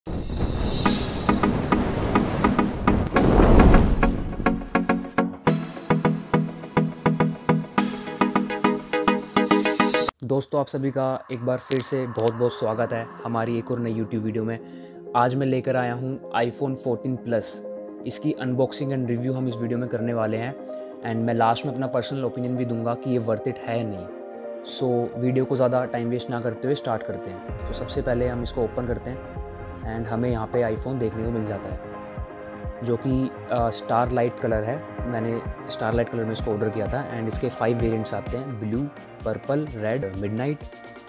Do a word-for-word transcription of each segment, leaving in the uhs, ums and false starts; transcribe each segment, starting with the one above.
दोस्तों, आप सभी का एक बार फिर से बहुत बहुत स्वागत है हमारी एक और नई यूट्यूब वीडियो में। आज मैं लेकर आया हूँ आईफोन फोर्टीन प्लस। इसकी अनबॉक्सिंग एंड रिव्यू हम इस वीडियो में करने वाले हैं एंड मैं लास्ट में अपना पर्सनल ओपिनियन भी दूंगा कि ये वर्थ इट है या नहीं। सो so, वीडियो को ज़्यादा टाइम वेस्ट ना करते हुए स्टार्ट करते हैं। तो सबसे पहले हम इसको ओपन करते हैं एंड हमें यहाँ पर आईफोन देखने को मिल जाता है जो कि स्टार लाइट कलर है। मैंने स्टार लाइट कलर में इसको ऑर्डर किया था एंड इसके फाइव वेरिएंट्स आते हैं: blue, purple, red, midnight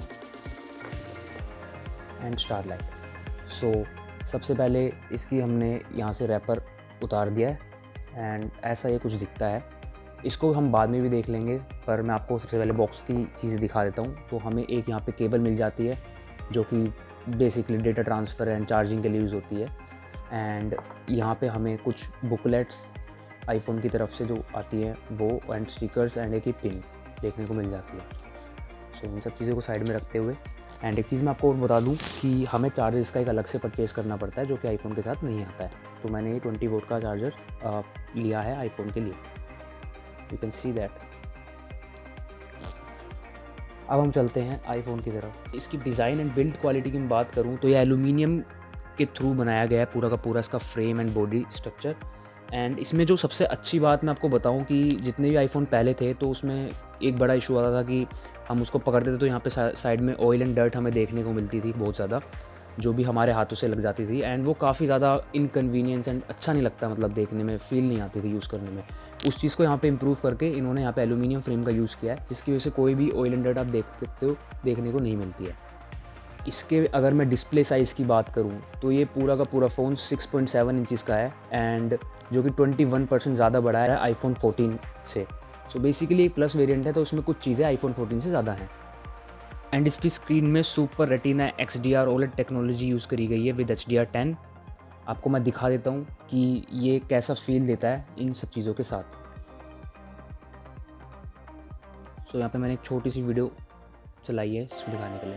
and starlight. So सबसे पहले इसकी हमने यहाँ से रैपर उतार दिया है एंड ऐसा ये कुछ दिखता है। इसको हम बाद में भी देख लेंगे, पर मैं आपको सबसे पहले बॉक्स की चीज़ें दिखा देता हूँ। तो हमें एक यहाँ पे केबल मिल जाती है जो कि basically data transfer and charging के लिए यूज़ होती है। एंड यहाँ पे हमें कुछ बुकलेट्स आईफोन की तरफ से जो आती है वो एंड स्टिकर्स एंड एक ही पिन देखने को मिल जाती है। सो so, इन सब चीज़ों को साइड में रखते हुए एंड एक चीज़ मैं आपको और बता दूं कि हमें चार्जर इसका एक अलग से परचेज़ करना पड़ता है जो कि आईफोन के साथ नहीं आता है। तो मैंने ये ट्वेंटी वोल्ट का चार्जर आ, लिया है आईफोन के लिए। You can see that. अब हम चलते हैं आईफोन की तरफ। इसकी डिज़ाइन एंड बिल्ड क्वालिटी की मैं बात करूँ तो ये एल्यूमिनियम के थ्रू बनाया गया है पूरा का पूरा इसका frame and body structure. And इसमें जो सबसे अच्छी बात मैं आपको बताऊं कि जितने भी आईफोन पहले थे तो उसमें एक बड़ा इशू आता था कि हम उसको पकड़ते थे तो यहाँ पे साइड में ऑयल एंड डर्ट हमें देखने को मिलती थी बहुत ज़्यादा, जो भी हमारे हाथों से लग जाती थी एंड वो काफ़ी ज़्यादा इनकन्वीनियंस एंड अच्छा नहीं लगता, मतलब देखने में फील नहीं आती थी यूज़ करने में। उस चीज़ को यहाँ पे इम्प्रूव करके इन्होंने यहाँ पे एल्यूमिनियम फ्रेम का यूज़ किया है जिसकी वजह से कोई भी ऑयल एंड डर्ट आप देख सकते हो देखने को नहीं मिलती है। इसके अगर मैं डिस्प्ले साइज़ की बात करूं तो ये पूरा का पूरा phone six point seven inches का है एंड जो कि ट्वेंटी वन परसेंट ज़्यादा बड़ा है आईफोन फोर्टीन से। सो बेसिकली एक प्लस वेरिएंट है तो उसमें कुछ चीज़ें आईफोन फोर्टीन से ज़्यादा हैं। एंड इसकी स्क्रीन में super retina X D R OLED technology use करी गई है with H D R ten. आपको मैं दिखा देता हूँ कि ये कैसा फील देता है इन सब चीज़ों के साथ। सो यहाँ पर मैंने एक छोटी सी वीडियो चलाई है इसको दिखाने के लिए।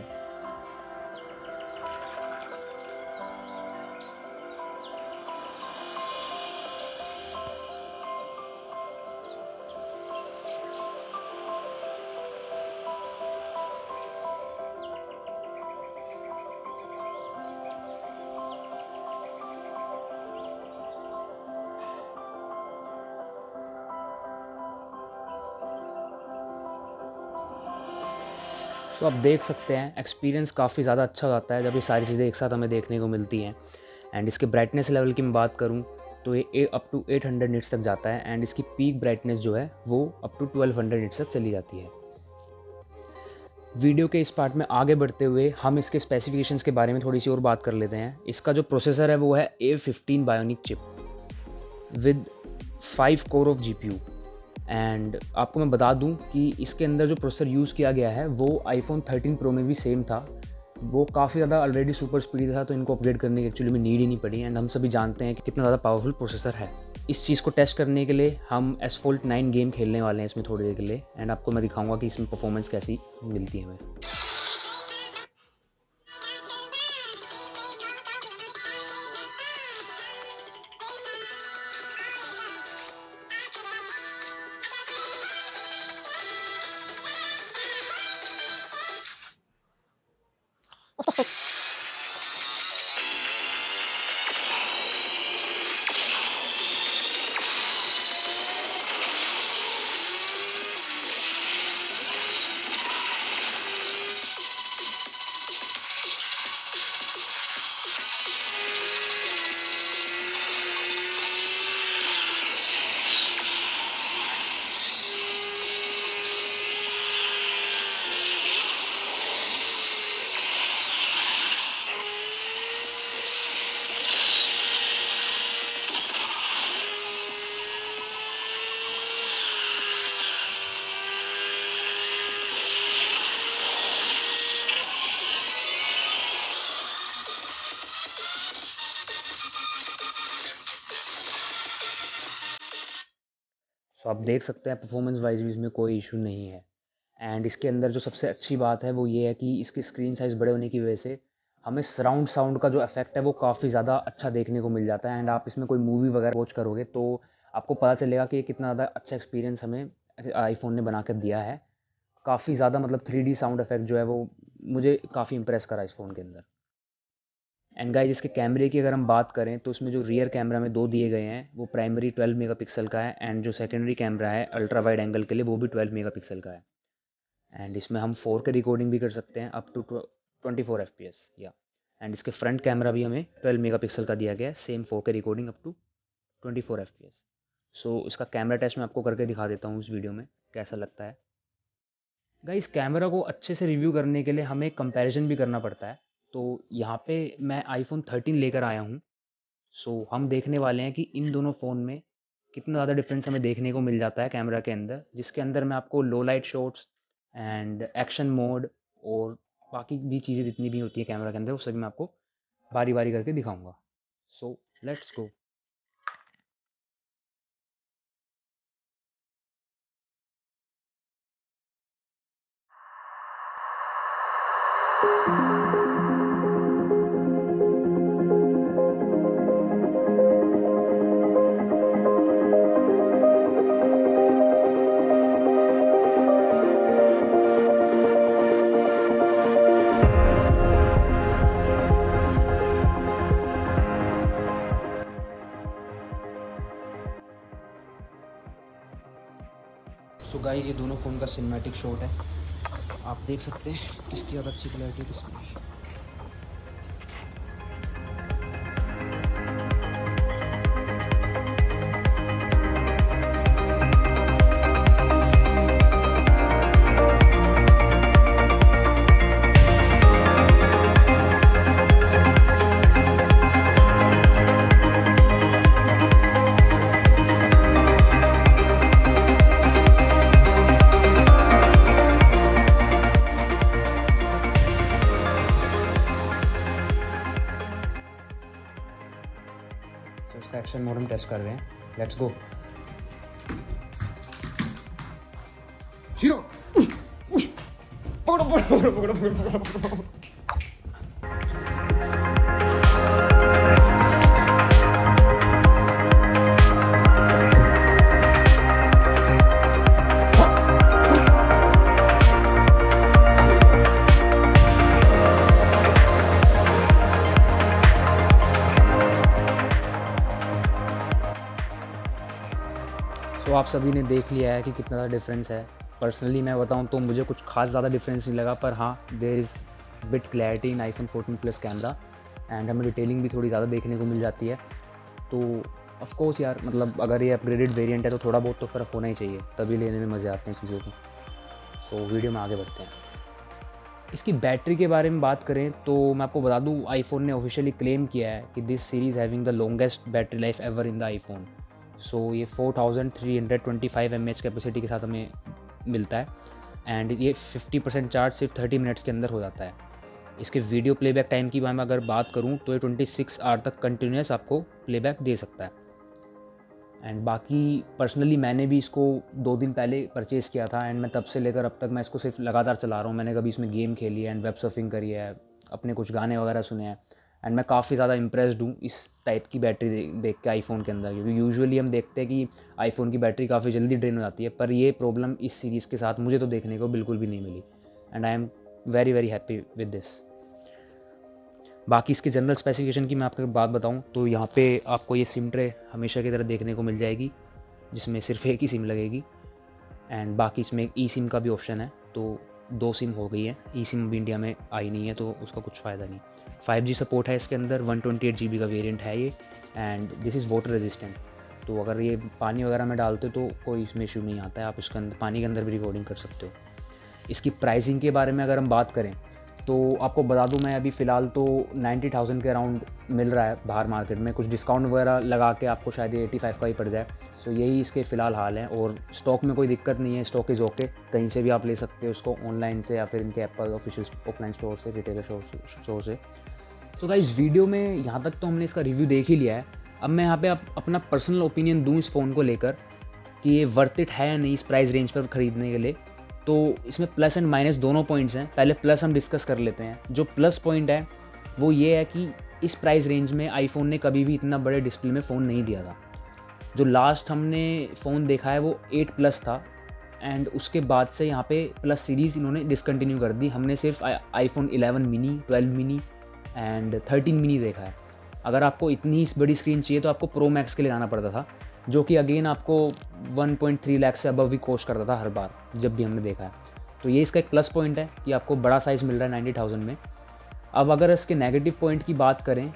सो आप देख सकते हैं एक्सपीरियंस काफ़ी ज़्यादा अच्छा आता है जब ये सारी चीज़ें एक साथ हमें देखने को मिलती हैं। एंड इसके ब्राइटनेस लेवल की मैं बात करूँ तो ये up to eight hundred nits तक जाता है एंड इसकी पीक ब्राइटनेस जो है वो up to twelve hundred nits तक चली जाती है। वीडियो के इस पार्ट में आगे बढ़ते हुए हम इसके स्पेसिफिकेशंस के बारे में थोड़ी सी और बात कर लेते हैं। इसका जो प्रोसेसर है वो है A fifteen bionic chip with five core of G P U. And आपको मैं बता दूं कि इसके अंदर जो प्रोसेसर यूज़ किया गया है वो आईफोन थर्टीन प्रो में भी सेम था। वो काफ़ी ज़्यादा ऑलरेडी सुपर स्पीड था तो इनको अपग्रेड करने की एक्चुअली में नीड ही नहीं पड़ी। एंड हम सभी जानते हैं कि कितना ज़्यादा पावरफुल प्रोसेसर है। इस चीज़ को टेस्ट करने के लिए हम एसफॉल्ट नाइन गेम खेलने वाले हैं इसमें थोड़ी देर के लिए एंड आपको मैं दिखाऊंगा कि इसमें परफॉर्मेंस कैसी मिलती है हमें। तो आप देख सकते हैं परफॉर्मेंस वाइज भी इसमें कोई इशू नहीं है। एंड इसके अंदर जो सबसे अच्छी बात है वो ये है कि इसके स्क्रीन साइज़ बड़े होने की वजह से हमें सराउंड साउंड का जो इफेक्ट है वो काफ़ी ज़्यादा अच्छा देखने को मिल जाता है। एंड आप इसमें कोई मूवी वगैरह वॉच करोगे तो आपको पता चलेगा कि कितना ज़्यादा अच्छा एक्सपीरियंस हमें आईफोन ने बना कर दिया है। काफ़ी ज़्यादा मतलब थ्री डी साउंड इफेक्ट जो है वो मुझे काफ़ी इंप्रेस करा इस फ़ोन के अंदर। एंड गाइस इसके कैमरे की अगर हम बात करें तो इसमें जो रियर कैमरा में दो दिए गए हैं वो प्राइमरी ट्वेल्व मेगापिक्सल का है, एंड जो सेकेंडरी कैमरा है अल्ट्रा वाइड एंगल के लिए वो भी ट्वेल्व मेगापिक्सल का है। एंड इसमें हम फोर के रिकॉर्डिंग भी कर सकते हैं up to twenty four F P S या। एंड इसके फ्रंट कैमरा भी हमें ट्वेल्व मेगापिक्सल का दिया गया है, same four K recording up to twenty four F P S. So इसका कैमरा टेस्ट मैं आपको करके दिखा देता हूँ इस वीडियो में कैसा लगता है। गाइस कैमरा को अच्छे से रिव्यू करने के लिए हमें कंपैरिजन भी करना पड़ता है। तो यहाँ पे मैं आईफोन थर्टीन लेकर आया हूँ। सो हम देखने वाले हैं कि इन दोनों फ़ोन में कितना ज़्यादा डिफरेंस हमें देखने को मिल जाता है कैमरा के अंदर, जिसके अंदर मैं आपको low light shots and action mode और बाकी भी चीज़ें जितनी भी होती है कैमरा के अंदर वो सभी मैं आपको बारी बारी करके दिखाऊंगा। So let's go. So guys ये दोनों फ़ोन का सिनेमैटिक शॉट है, आप देख सकते हैं किसकी ज़्यादा अच्छी क्लैरिटी किसकी। तो इसका एक्शन मोड हम टेस्ट कर रहे हैं, लेट्स गो। जीरो पकड़ो पकड़ो पकड़ो पकड़ो पकड़ो। सो so, आप सभी ने देख लिया है कि कितना ज़्यादा डिफरेंस है। पर्सनली मैं बताऊं तो मुझे कुछ खास ज़्यादा डिफरेंस नहीं लगा, पर हाँ there is bit clarity in iPhone fourteen plus camera and हमें डिटेलिंग भी थोड़ी ज़्यादा देखने को मिल जाती है। तो ऑफ कोर्स यार मतलब अगर ये अपग्रेडेड वेरिएंट है तो थोड़ा बहुत तो फ़र्क होना ही चाहिए, तभी लेने में मज़े आते हैं चीज़ों को। सो so, वीडियो में आगे बढ़ते हैं। इसकी बैटरी के बारे में बात करें तो मैं आपको बता दूँ आईफोन ने ऑफिशियली क्लेम किया है कि this series having the longest battery life ever in the iPhone. So so, ये four thousand three hundred twenty five M H capacity के साथ हमें मिलता है एंड ये फिफ्टी परसेंट चार्ज सिर्फ थर्टी मिनट्स के अंदर हो जाता है। इसके वीडियो प्लेबैक टाइम की मैं अगर बात करूँ तो ये ट्वेंटी सिक्स आवर तक कंटिन्यूस आपको प्लेबैक दे सकता है। एंड बाकी पर्सनली मैंने भी इसको दो दिन पहले परचेज़ किया था एंड मैं तब से लेकर अब तक मैं इसको सिर्फ लगातार चला रहा हूँ। मैंने कभी इसमें गेम खेली है एंड वेब सर्फिंग करी है, अपने कुछ गाने वगैरह सुने हैं एंड मैं काफ़ी ज़्यादा इम्प्रेस्ड हूँ इस टाइप की बैटरी दे, देख के आईफोन के अंदर। क्योंकि यूजुअली हम देखते हैं कि आईफोन की बैटरी काफ़ी जल्दी ड्रेन हो जाती है, पर ये प्रॉब्लम इस सीरीज़ के साथ मुझे तो देखने को बिल्कुल भी नहीं मिली and I am very very happy with this. बाकी इसके जनरल स्पेसिफिकेशन की मैं आपको बात बताऊं तो यहाँ पे आपको ये सिम ट्रे हमेशा की तरह देखने को मिल जाएगी, जिसमें सिर्फ एक ही सिम लगेगी एंड बाकी इसमें एक ई सिम का भी ऑप्शन है। तो दो सिम हो गई है, ई सिम भी इंडिया में आई नहीं है तो उसका कुछ फ़ायदा नहीं। फाइव जी सपोर्ट है इसके अंदर, one twenty eight G B का वेरिएंट है ये and this is water resistant. तो अगर ये पानी वगैरह में डालते तो कोई इसमें इशू नहीं आता है, आप इसके अंदर पानी के अंदर भी रिकॉर्डिंग कर सकते हो। इसकी प्राइसिंग के बारे में अगर हम बात करें तो आपको बता दूं मैं अभी फ़िलहाल तो नाइन्टी थाउजेंड के अराउंड मिल रहा है बाहर मार्केट में, कुछ डिस्काउंट वगैरह लगा के आपको शायद ये एटी फाइव का ही पड़ जाए। सो यही इसके फ़िलहाल हाल है और स्टॉक में कोई दिक्कत नहीं है, स्टॉक इज़ ओके, कहीं से भी आप ले सकते हो उसको ऑनलाइन से या फिर इनके एप्पल ऑफिशियल ऑफलाइन स्टोर से, रिटेलर स्टोर से। सो गाइस वीडियो में यहाँ तक तो हमने इसका रिव्यू देख ही लिया है। अब मैं यहाँ पे आप अपना पर्सनल ओपिनियन दूँ इस फ़ोन को लेकर कि ये वर्थ इट है या नहीं इस प्राइस रेंज पर ख़रीदने के लिए। तो इसमें प्लस एंड माइनस दोनों पॉइंट्स हैं। पहले प्लस हम डिस्कस कर लेते हैं। जो प्लस पॉइंट है वो ये है कि इस प्राइस रेंज में आईफोन ने कभी भी इतना बड़े डिस्प्ले में फ़ोन नहीं दिया था। जो लास्ट हमने फ़ोन देखा है वो एट प्लस था, एंड उसके बाद से यहाँ पे प्लस सीरीज़ इन्होंने डिसकंटिन्यू कर दी। हमने सिर्फ iPhone eleven mini, twelve mini and thirteen mini देखा है। अगर आपको इतनी बड़ी स्क्रीन चाहिए तो आपको प्रो मैक्स के लिए जाना पड़ता था, जो कि अगेन आपको वन पॉइंट थ्री लाख से अबव भी कॉस्ट करता था हर बार जब भी हमने देखा है। तो ये इसका एक प्लस पॉइंट है कि आपको बड़ा साइज़ मिल रहा है नाइन्टी थाउजेंड में। अब अगर इसके नेगेटिव पॉइंट की बात करें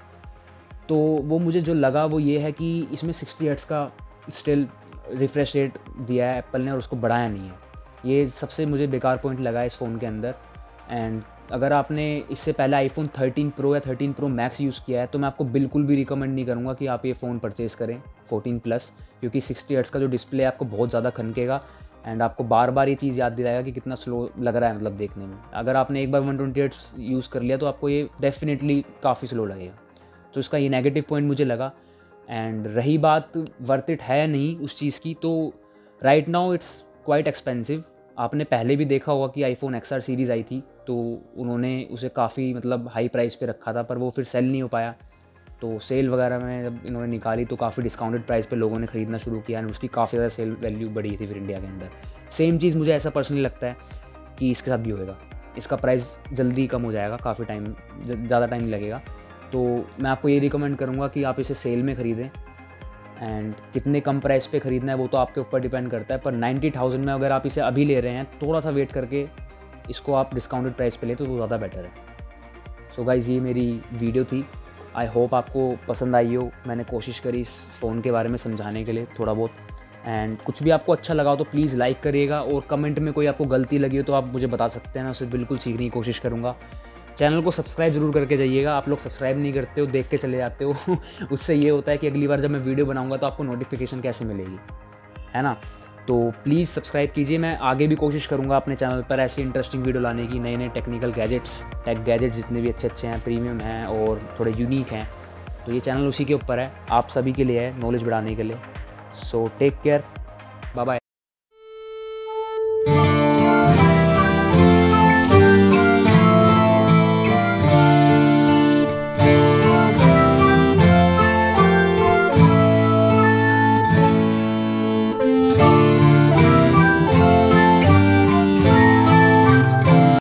तो वो मुझे जो लगा वो ये है कि इसमें सिक्सटी हर्ट्ज़ का स्टिल रिफ्रेश रेट दिया है एप्पल ने और उसको बढ़ाया नहीं है। ये सबसे मुझे बेकार पॉइंट लगा है इस फ़ोन के अंदर। एंड अगर आपने इससे पहले आईफोन थर्टीन प्रो या थर्टीन प्रो मैक्स यूज़ किया है तो मैं आपको बिल्कुल भी रिकमेंड नहीं करूँगा कि आप ये फ़ोन परचेज़ करें फोर्टीन प्लस, क्योंकि सिक्सटी हर्ट्ज़ का जो डिस्प्ले है आपको बहुत ज़्यादा खनकेगा एंड आपको बार बार ये चीज़ याद दिलाएगा कि कितना स्लो लग रहा है मतलब देखने में। अगर आपने एक बार वन ट्वेंटी हर्ट्ज़ यूज़ कर लिया तो आपको ये डेफिनेटली काफ़ी स्लो लगेगा। तो इसका ये नेगेटिव पॉइंट मुझे लगा। एंड रही बात वर्थ इट है नहीं उस चीज़ की, तो right now it's quite expensive. आपने पहले भी देखा होगा कि आईफोन एक्स आर सीरीज़ आई थी तो उन्होंने उसे काफ़ी मतलब हाई प्राइस पे रखा था, पर वो फिर सेल नहीं हो पाया। तो सेल वगैरह में जब इन्होंने निकाली तो काफ़ी डिस्काउंटेड प्राइस पे लोगों ने ख़रीदना शुरू किया एंड उसकी काफ़ी ज़्यादा सेल वैल्यू बढ़ी थी फिर इंडिया के अंदर। सेम चीज़ मुझे ऐसा पर्सनली लगता है कि इसके साथ भी होएगा। इसका प्राइस जल्दी कम हो जाएगा, काफ़ी टाइम ज़्यादा टाइम लगेगा। तो मैं आपको ये रिकमेंड करूँगा कि आप इसे सेल में ख़रीदें। एंड कितने कम प्राइस पे ख़रीदना है वो तो आपके ऊपर डिपेंड करता है, पर नाइन्टी थाउजेंड में अगर आप इसे अभी ले रहे हैं थोड़ा सा वेट करके इसको आप डिस्काउंटेड प्राइस पे ले तो वो ज़्यादा बेटर है। सो गाइज़ ये मेरी वीडियो थी। आई होप आपको पसंद आई हो। मैंने कोशिश करी इस फ़ोन के बारे में समझाने के लिए थोड़ा बहुत। एंड कुछ भी आपको अच्छा लगा हो तो प्लीज़ लाइक करिएगा, और कमेंट में कोई आपको गलती लगी हो तो आप मुझे बता सकते हैं, मैं उसे बिल्कुल सीखने की कोशिश करूँगा। चैनल को सब्सक्राइब ज़रूर करके जाइएगा। आप लोग सब्सक्राइब नहीं करते हो, देख के चले जाते हो उससे ये होता है कि अगली बार जब मैं वीडियो बनाऊँगा तो आपको नोटिफिकेशन कैसे मिलेगी, है ना। तो प्लीज़ सब्सक्राइब कीजिए। मैं आगे भी कोशिश करूँगा अपने चैनल पर ऐसी इंटरेस्टिंग वीडियो लाने की, नए नए टेक्निकल गैजेट्स, टेक गैजेट्स जितने भी अच्छे अच्छे हैं, प्रीमियम हैं और थोड़े यूनिक हैं। तो ये चैनल उसी के ऊपर है, आप सभी के लिए है, नॉलेज बढ़ाने के लिए। So take care, bye bye.